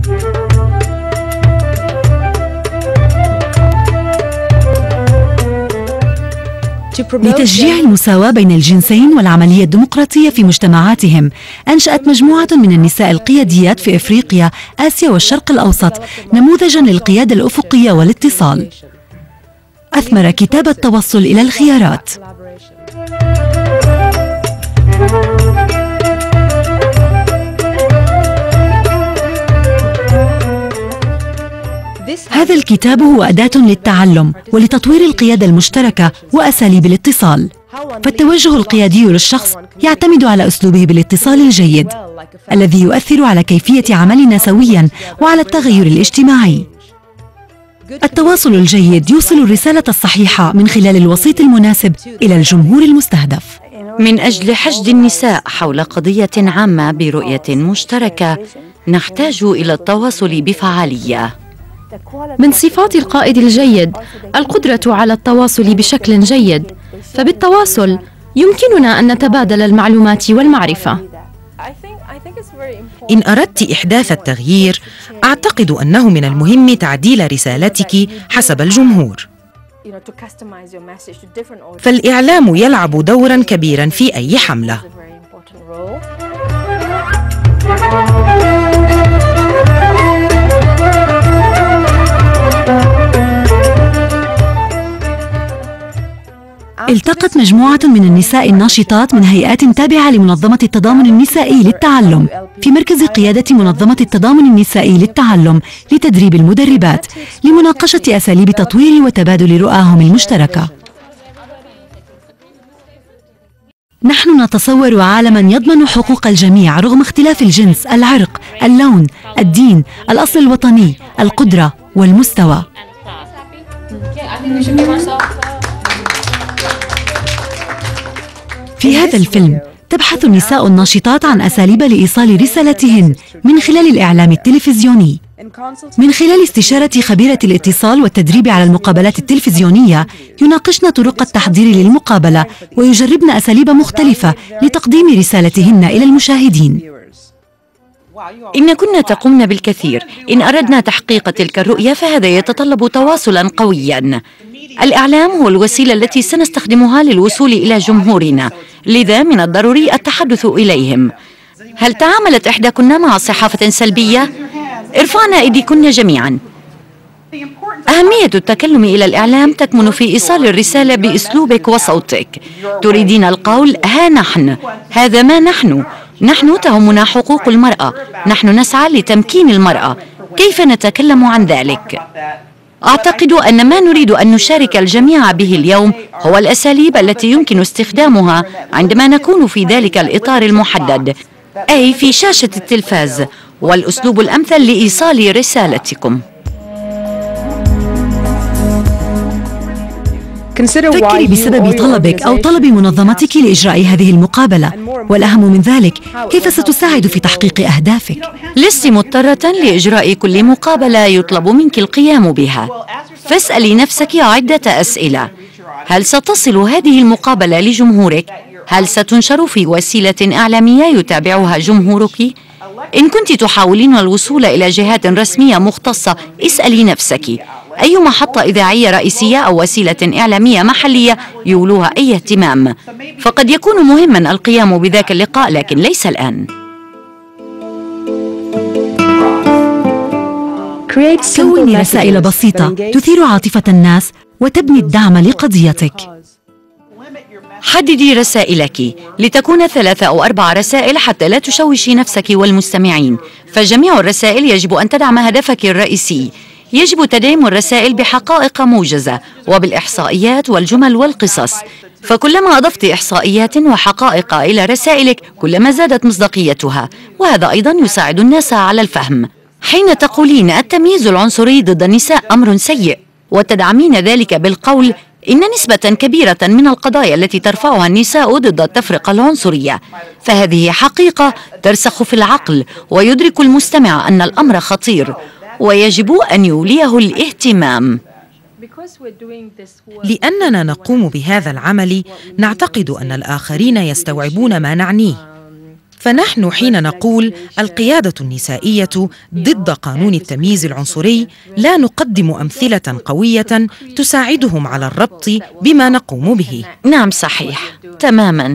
لتشجيع المساواة بين الجنسين والعملية الديمقراطية في مجتمعاتهم، أنشأت مجموعة من النساء القياديات في إفريقيا، آسيا والشرق الأوسط نموذجاً للقيادة الأفقية والاتصال. أثمر كتاب التوصل إلى الخيارات. هذا الكتاب هو أداة للتعلم ولتطوير القيادة المشتركة وأساليب الاتصال، فالتوجه القيادي للشخص يعتمد على أسلوبه بالاتصال الجيد الذي يؤثر على كيفية عملنا سوياً وعلى التغير الاجتماعي. التواصل الجيد يوصل الرسالة الصحيحة من خلال الوسيط المناسب إلى الجمهور المستهدف. من أجل حشد النساء حول قضية عامة برؤية مشتركة، نحتاج إلى التواصل بفعالية. من صفات القائد الجيد القدرة على التواصل بشكل جيد، فبالتواصل يمكننا أن نتبادل المعلومات والمعرفة. إن أردت إحداث التغيير، أعتقد أنه من المهم تعديل رسالتك حسب الجمهور. فالإعلام يلعب دورا كبيرا في أي حملة. التقت مجموعة من النساء الناشطات من هيئات تابعة لمنظمة التضامن النسائي للتعلم في مركز قيادة منظمة التضامن النسائي للتعلم لتدريب المدربات لمناقشة أساليب تطوير وتبادل رؤاهم المشتركة. نحن نتصور عالماً يضمن حقوق الجميع رغم اختلاف الجنس، العرق، اللون، الدين، الأصل الوطني، القدرة والمستوى. في هذا الفيلم تبحث النساء الناشطات عن أساليب لإيصال رسالتهن من خلال الإعلام التلفزيوني. من خلال استشارة خبيرة الاتصال والتدريب على المقابلات التلفزيونية، يناقشن طرق التحضير للمقابلة ويجربن أساليب مختلفة لتقديم رسالتهن إلى المشاهدين. إن كنا تقومن بالكثير. إن أردنا تحقيق تلك الرؤية فهذا يتطلب تواصلاً قوياً. الإعلام هو الوسيلة التي سنستخدمها للوصول إلى جمهورنا، لذا من الضروري التحدث إليهم. هل تعاملت إحداكن مع صحافة سلبية؟ ارفعنا أيديكن جميعاً. أهمية التكلم إلى الإعلام تكمن في إيصال الرسالة بأسلوبك وصوتك. تريدين القول ها نحن، هذا ما نحن. نحن تهمنا حقوق المرأة، نحن نسعى لتمكين المرأة. كيف نتكلم عن ذلك؟ أعتقد أن ما نريد أن نشارك الجميع به اليوم هو الأساليب التي يمكن استخدامها عندما نكون في ذلك الإطار المحدد، أي في شاشة التلفاز، والأسلوب الأمثل لإيصال رسالتكم. فكري بسبب طلبك أو طلب منظمتك لإجراء هذه المقابلة، والأهم من ذلك كيف ستساعد في تحقيق أهدافك. لست مضطرة لإجراء كل مقابلة يطلب منك القيام بها، فاسألي نفسك عدة أسئلة. هل ستصل هذه المقابلة لجمهورك؟ هل ستنشر في وسيلة إعلامية يتابعها جمهورك؟ إن كنت تحاولين الوصول إلى جهات رسمية مختصة، اسألي نفسك أي محطة إذاعية رئيسية أو وسيلة إعلامية محلية يولوها أي اهتمام. فقد يكون مهما القيام بذاك اللقاء، لكن ليس الآن. كوني رسائل بسيطة تثير عاطفة الناس وتبني الدعم لقضيتك. حددي رسائلك لتكون 3 أو 4 رسائل حتى لا تشوشي نفسك والمستمعين، فجميع الرسائل يجب أن تدعم هدفك الرئيسي. يجب تدعيم الرسائل بحقائق موجزة وبالإحصائيات والجمل والقصص، فكلما أضفت إحصائيات وحقائق إلى رسائلك كلما زادت مصداقيتها، وهذا أيضا يساعد الناس على الفهم. حين تقولين التمييز العنصري ضد النساء أمر سيء وتدعمين ذلك بالقول إن نسبة كبيرة من القضايا التي ترفعها النساء ضد التفرقة العنصرية، فهذه حقيقة ترسخ في العقل ويدرك المستمع أن الأمر خطير ويجب أن يوليه الاهتمام. لأننا نقوم بهذا العمل، نعتقد أن الآخرين يستوعبون ما نعنيه، فنحن حين نقول القيادة النسائية ضد قانون التمييز العنصري لا نقدم أمثلة قوية تساعدهم على الربط بما نقوم به. نعم صحيح تماماً.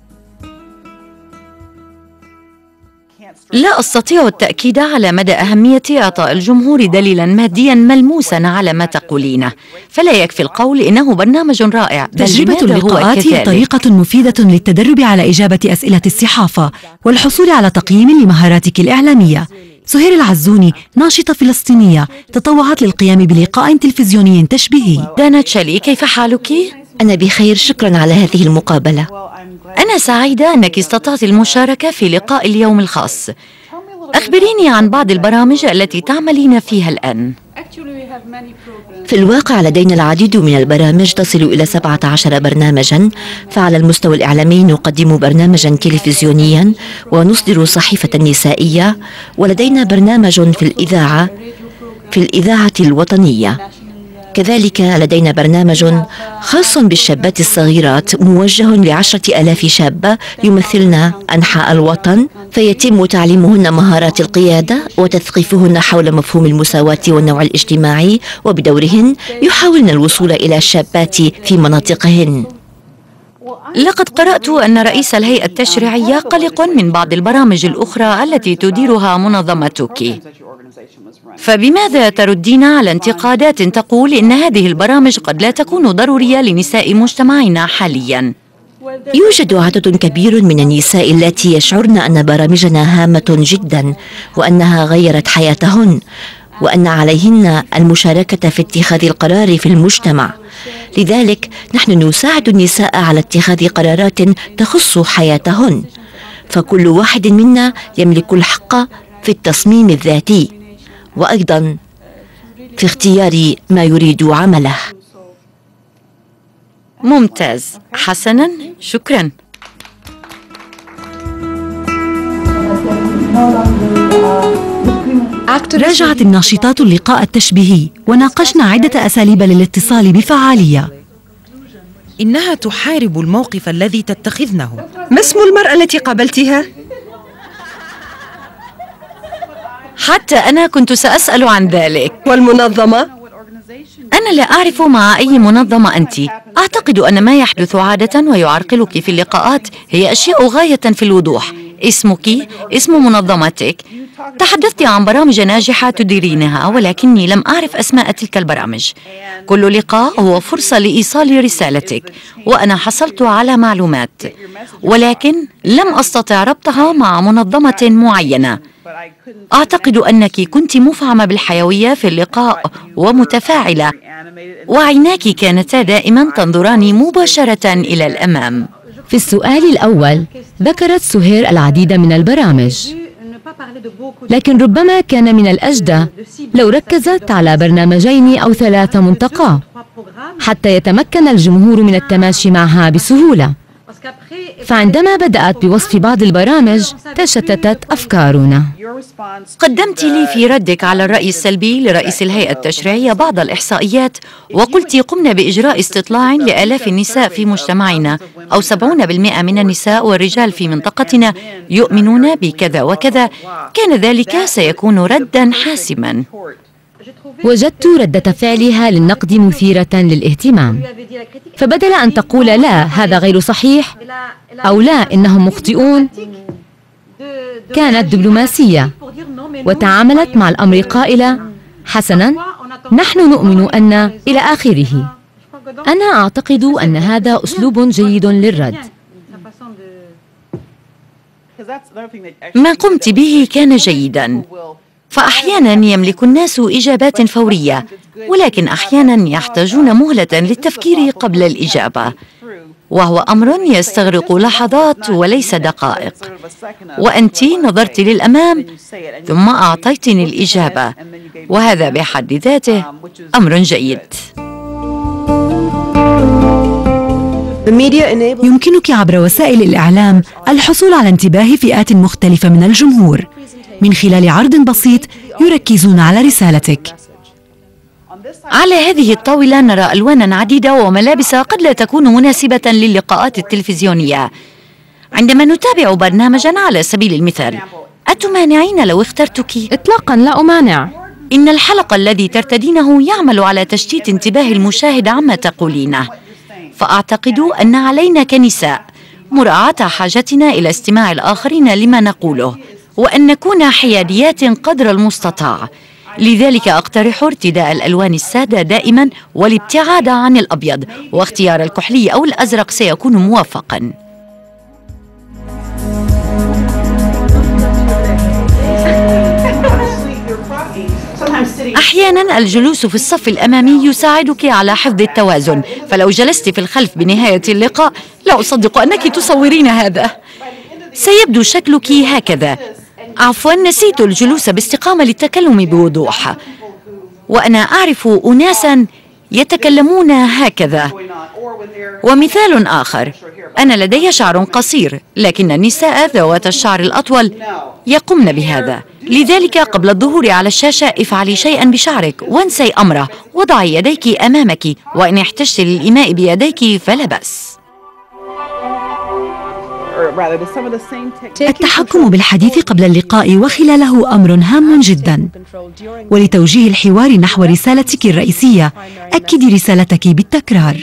لا أستطيع التأكيد على مدى أهمية إعطاء الجمهور دليلاً مادياً ملموساً على ما تقولينه، فلا يكفي القول إنه برنامج رائع. تجربة اللقاءات هي طريقة مفيدة للتدرب على إجابة أسئلة الصحافة والحصول على تقييم لمهاراتك الإعلامية. سهير العزوني ناشطة فلسطينية تطوعت للقيام بلقاء تلفزيوني تشبيهي. دانا تشالي، كيف حالك؟ أنا بخير، شكراً على هذه المقابلة. أنا سعيدة أنك استطعت المشاركة في لقاء اليوم الخاص. أخبريني عن بعض البرامج التي تعملين فيها الآن. في الواقع لدينا العديد من البرامج تصل إلى 17 برنامجاً، فعلى المستوى الإعلامي نقدم برنامجاً تلفزيونياً ونصدر صحيفة نسائية، ولدينا برنامج في الإذاعة الوطنية. كذلك لدينا برنامج خاص بالشابات الصغيرات موجه ل10,000 شابة يمثلن أنحاء الوطن، فيتم تعليمهن مهارات القيادة وتثقيفهن حول مفهوم المساواة والنوع الاجتماعي، وبدورهن يحاولن الوصول إلى الشابات في مناطقهن. لقد قرأت أن رئيس الهيئة التشريعية قلق من بعض البرامج الأخرى التي تديرها منظمتك، فبماذا تردين على انتقادات تقول إن هذه البرامج قد لا تكون ضرورية لنساء مجتمعنا حالياً؟ يوجد عدد كبير من النساء اللاتي يشعرن أن برامجنا هامة جداً وأنها غيرت حياتهن، وأن عليهن المشاركة في اتخاذ القرار في المجتمع. لذلك نحن نساعد النساء على اتخاذ قرارات تخص حياتهن، فكل واحد منا يملك الحق في التصميم الذاتي وأيضا في اختيار ما يريد عمله. ممتاز، حسناً، شكراً. راجعت الناشطات اللقاء التشبيهي وناقشنا عدة أساليب للاتصال بفعالية. إنها تحارب الموقف الذي تتخذنه. ما اسم المرأة التي قابلتها؟ حتى أنا كنت سأسأل عن ذلك. والمنظمة؟ أنا لا أعرف مع أي منظمة أنت. أعتقد أن ما يحدث عادة ويعرقلك في اللقاءات هي أشياء غاية في الوضوح. اسمك، اسم منظمتك. تحدثت عن برامج ناجحة تديرينها، ولكني لم أعرف أسماء تلك البرامج. كل لقاء هو فرصة لإيصال رسالتك، وأنا حصلت على معلومات، ولكن لم أستطع ربطها مع منظمة معينة. أعتقد أنك كنت مفعمة بالحيوية في اللقاء ومتفاعلة، وعيناك كانتا دائما تنظران مباشرة إلى الأمام. في السؤال الأول ذكرت سهير العديد من البرامج، لكن ربما كان من الأجدى لو ركزت على برنامجين أو 3 منتقى حتى يتمكن الجمهور من التماشي معها بسهولة. فعندما بدأت بوصف بعض البرامج تشتتت أفكارنا. قدمت لي في ردك على الرأي السلبي لرئيس الهيئة التشريعية بعض الإحصائيات، وقلت قمنا بإجراء استطلاع لآلاف النساء في مجتمعنا، أو 70% من النساء والرجال في منطقتنا يؤمنون بكذا وكذا. كان ذلك سيكون رداً حاسماً. وجدت ردة فعلها للنقد مثيرة للاهتمام، فبدل أن تقول لا هذا غير صحيح أو لا إنهم مخطئون، كانت دبلوماسية وتعاملت مع الأمر قائلة حسناً، نحن نؤمن أن إلى آخره. أنا أعتقد أن هذا أسلوب جيد للرد. ما قمت به كان جيداً، فأحياناً يملك الناس إجابات فورية، ولكن أحياناً يحتاجون مهلة للتفكير قبل الإجابة، وهو أمر يستغرق لحظات وليس دقائق. وأنت نظرت للأمام ثم أعطيتني الإجابة، وهذا بحد ذاته أمر جيد. يمكنك عبر وسائل الإعلام الحصول على انتباه فئات مختلفة من الجمهور من خلال عرض بسيط يركزون على رسالتك. على هذه الطاولة نرى ألواناً عديدة وملابس قد لا تكون مناسبة للقاءات التلفزيونية. عندما نتابع برنامجا على سبيل المثال، أتمانعين لو اخترتك؟ إطلاقا لا أمانع. إن الحلقة الذي ترتدينه يعمل على تشتيت انتباه المشاهد عما تقولينه، فأعتقد أن علينا كنساء مراعاة حاجتنا إلى استماع الآخرين لما نقوله، وأن نكون حياديات قدر المستطاع. لذلك أقترح ارتداء الألوان السادة دائما والابتعاد عن الأبيض، واختيار الكحلي أو الأزرق سيكون موفقا. أحيانا الجلوس في الصف الأمامي يساعدك على حفظ التوازن، فلو جلست في الخلف بنهاية اللقاء لا أصدق أنك تصورين هذا. سيبدو شكلك هكذا. عفوا، نسيت الجلوس باستقامة للتكلم بوضوح، وأنا أعرف أناسا يتكلمون هكذا. ومثال آخر، أنا لدي شعر قصير، لكن النساء ذوات الشعر الأطول يقمن بهذا. لذلك قبل الظهور على الشاشة افعلي شيئا بشعرك وانسي أمره، وضعي يديك أمامك، وإن احتجت للإيماء بيديك فلا بأس. التحكم بالحديث قبل اللقاء وخلاله أمر هام جدا، ولتوجيه الحوار نحو رسالتك الرئيسية أكدي رسالتك بالتكرار.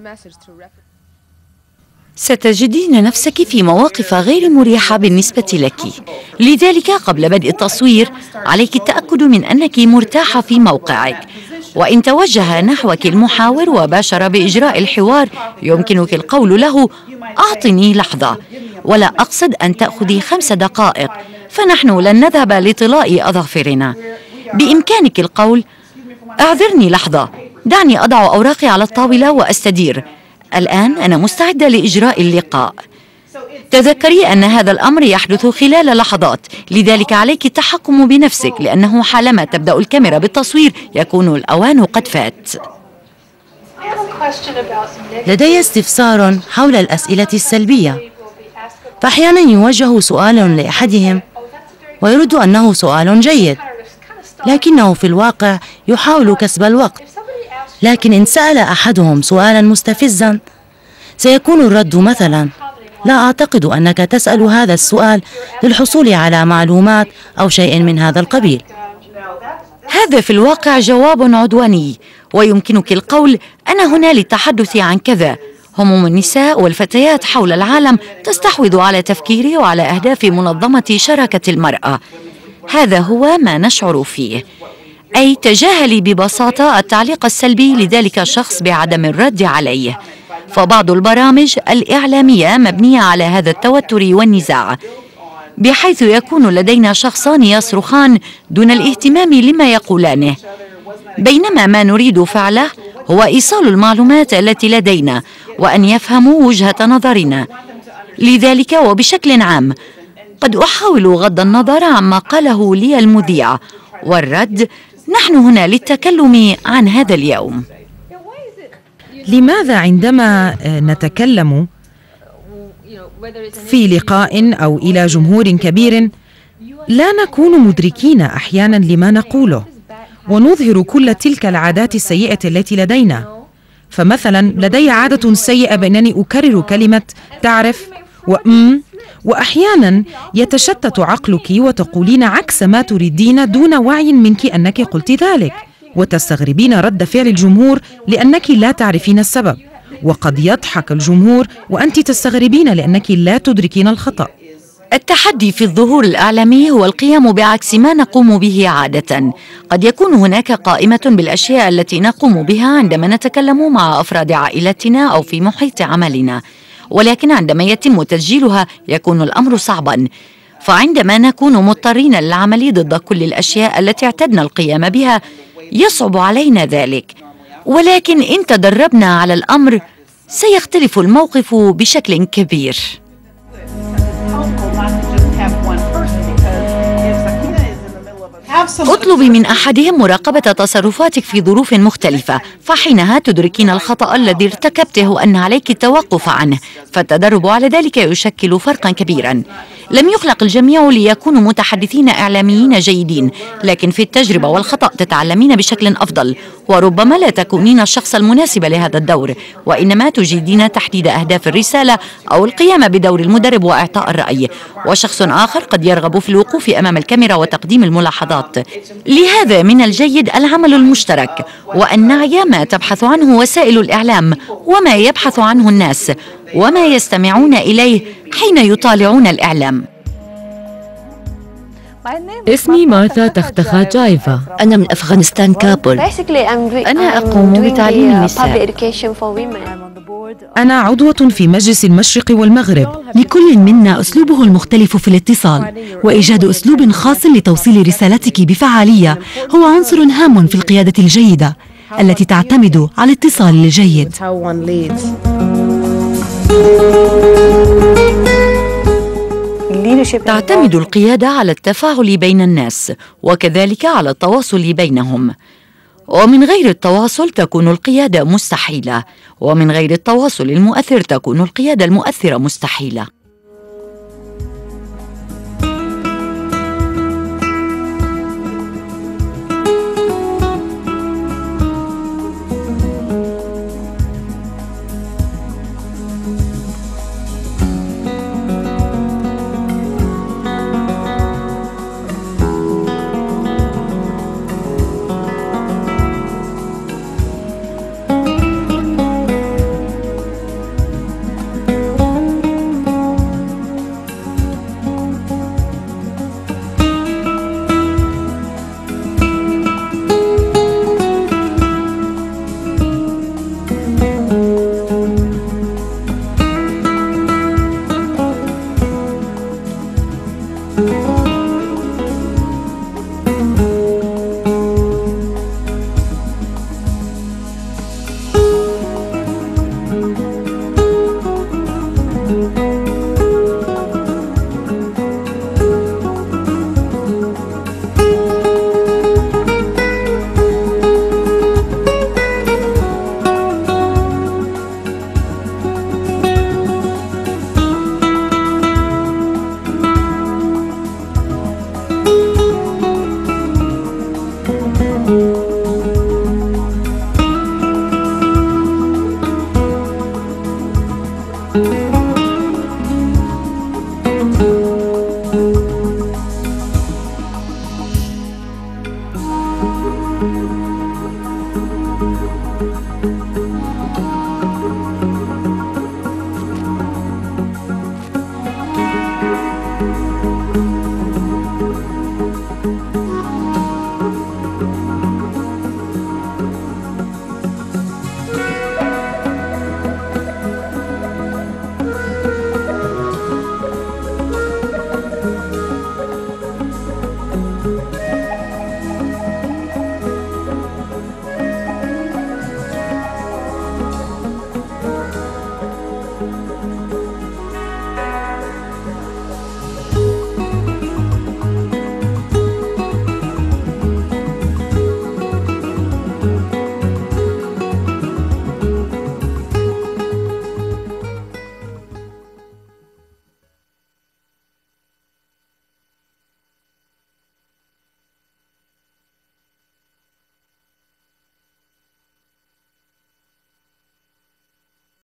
ستجدين نفسك في مواقف غير مريحة بالنسبة لك، لذلك قبل بدء التصوير عليك التأكد من أنك مرتاحة في موقعك. وإن توجه نحوك المحاور وباشر بإجراء الحوار، يمكنك القول له: أعطني لحظة، ولا أقصد أن تأخذي 5 دقائق، فنحن لن نذهب لطلاء أظافرنا. بإمكانك القول: أعذرني لحظة، دعني أضع أوراقي على الطاولة وأستدير، الآن أنا مستعدة لإجراء اللقاء. تذكري أن هذا الأمر يحدث خلال لحظات، لذلك عليك التحكم بنفسك، لأنه حالما تبدأ الكاميرا بالتصوير يكون الأوان قد فات. لدي استفسار حول الأسئلة السلبية، فأحيانا يوجه سؤال لأحدهم ويرد أنه سؤال جيد، لكنه في الواقع يحاول كسب الوقت. لكن إن سأل أحدهم سؤالا مستفزا سيكون الرد مثلا: لا أعتقد أنك تسأل هذا السؤال للحصول على معلومات أو شيء من هذا القبيل. هذا في الواقع جواب عدواني، ويمكنك القول: أنا هنا للتحدث عن كذا. هموم النساء والفتيات حول العالم تستحوذ على تفكيري وعلى أهداف منظمة شراكة المرأة. هذا هو ما نشعر فيه، أي تجاهلي ببساطة التعليق السلبي لذلك الشخص بعدم الرد عليه. فبعض البرامج الإعلامية مبنية على هذا التوتر والنزاع، بحيث يكون لدينا شخصان يصرخان دون الاهتمام لما يقولانه، بينما ما نريد فعله هو إيصال المعلومات التي لدينا وأن يفهموا وجهة نظرنا. لذلك وبشكل عام قد أحاول غض النظر عما قاله لي المذيع والرد: نحن هنا للتكلم عن هذا اليوم. لماذا عندما نتكلم في لقاء أو إلى جمهور كبير لا نكون مدركين أحيانا لما نقوله، ونظهر كل تلك العادات السيئة التي لدينا؟ فمثلا لدي عادة سيئة بأنني أكرر كلمة تعرف وأحيانا يتشتت عقلك وتقولين عكس ما تريدين دون وعي منك أنك قلت ذلك، وتستغربين رد فعل الجمهور لأنك لا تعرفين السبب، وقد يضحك الجمهور وأنت تستغربين لأنك لا تدركين الخطأ. التحدي في الظهور الإعلامي هو القيام بعكس ما نقوم به عادة. قد يكون هناك قائمة بالأشياء التي نقوم بها عندما نتكلم مع أفراد عائلتنا أو في محيط عملنا، ولكن عندما يتم تسجيلها يكون الأمر صعبا، فعندما نكون مضطرين للعمل ضد كل الأشياء التي اعتدنا القيام بها يصعب علينا ذلك. ولكن إن تدربنا على الأمر سيختلف الموقف بشكل كبير. اطلبي من أحدهم مراقبة تصرفاتك في ظروف مختلفة، فحينها تدركين الخطأ الذي ارتكبته وأن عليك التوقف عنه، فالتدرب على ذلك يشكل فرقا كبيرا. لم يخلق الجميع ليكونوا متحدثين إعلاميين جيدين، لكن في التجربة والخطأ تتعلمين بشكل أفضل، وربما لا تكونين الشخص المناسب لهذا الدور، وإنما تجيدين تحديد أهداف الرسالة أو القيام بدور المدرب وإعطاء الرأي، وشخص آخر قد يرغب في الوقوف أمام الكاميرا وتقديم الملاحظات. لهذا من الجيد العمل المشترك، وأن نعي ما تبحث عنه وسائل الإعلام وما يبحث عنه الناس وما يستمعون إليه حين يطالعون الإعلام. اسمي مارثا تختخا جايفا. أنا من أفغانستان كابول. أنا أقوم بتعليم النساء. أنا عضوة في مجلس المشرق والمغرب. لكل منا أسلوبه المختلف في الاتصال، وإيجاد أسلوب خاص لتوصيل رسالتك بفعالية هو عنصر هام في القيادة الجيدة التي تعتمد على الاتصال الجيد. تعتمد القيادة على التفاعل بين الناس، وكذلك على التواصل بينهم، ومن غير التواصل تكون القيادة مستحيلة، ومن غير التواصل المؤثر تكون القيادة المؤثرة مستحيلة.